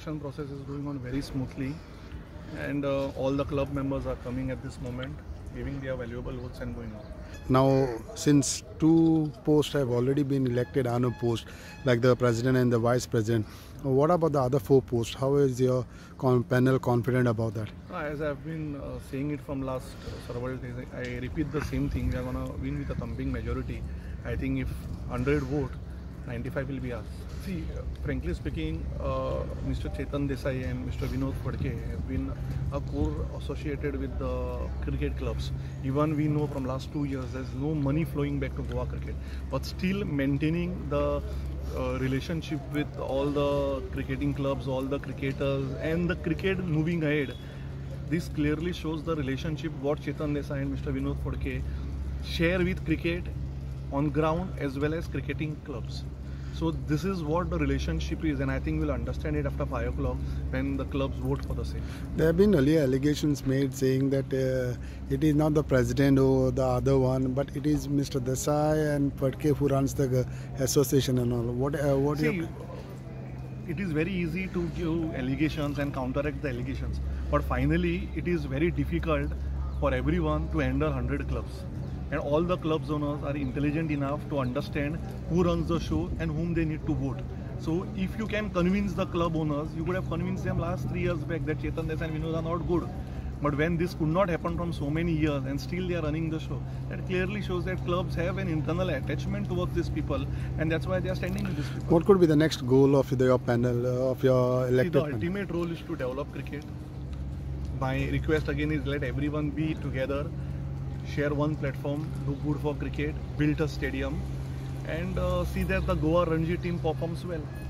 selection process is going on very smoothly, and all the club members are coming at this moment, giving their valuable votes and going on. Now, since 2 posts have already been elected on a post, like the president and the vice president, what about the other 4 posts? How is your panel confident about that? As I've been saying it from last several days, I repeat the same thing. We are going to win with a thumping majority. I think if 100 vote, 95 will be us. See, frankly speaking, Mr. Chetan Desai and Mr. Vinod Phadke have been a core associated with the cricket clubs. Even we know from last 2 years there's no money flowing back to Goa cricket, but still maintaining the relationship with all the cricketing clubs, all the cricketers, and the cricket moving ahead. This clearly shows the relationship what Chetan Desai and Mr. Vinod Phadke share with cricket on ground as well as cricketing clubs. So this is what the relationship is, and I think we'll understand it after 5 o'clock when the clubs vote for the same. There have been earlier allegations made saying that it is not the president or the other one, but it is Mr. Desai and Phadke who runs the association and all. See, it is very easy to give allegations and counteract the allegations, but finally it is very difficult for everyone to handle 100 clubs. And all the clubs owners are intelligent enough to understand who runs the show and whom they need to vote. So if you can convince the club owners, you could have convinced them last 3 years back that Chetan Desai and Vinod are not good. But when this could not happen from so many years and still they are running the show, that clearly shows that clubs have an internal attachment towards these people, and that's why they are standing with these people. What could be the next goal of your panel, of your elected The panel? ultimate role is to develop cricket. My request again is let everyone be together, share one platform, do good for cricket, build a stadium, and see that the Goa Ranji team performs well.